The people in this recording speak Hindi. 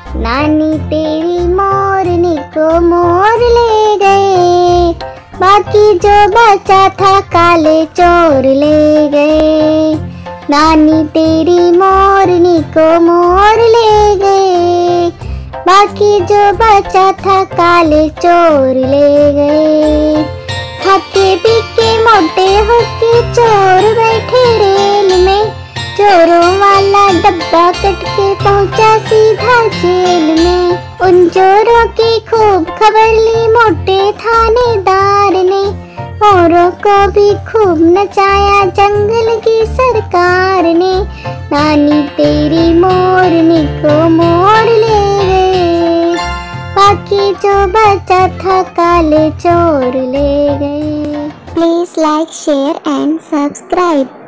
नानी तेरी मोरनी को मोर ले गए, बाकी जो बचा था काले चोर ले गए। नानी तेरी मोरनी को मोर ले गए, बाकी जो बचा था काले चोर ले गए। खाके पी के मोटे होके चोर बैठे रेल में, चोरों वाला डब्बा कट के पहुंचा सीधा जेल में। उन चोरों की खूब खबर ली मोटे थानेदार ने, मोरों को भी खूब नचाया जंगल की सरकार ने। नानी तेरी मोरनी को मोर ले गए, बाकी जो बचा था काले चोर ले गए। Please like, share and subscribe.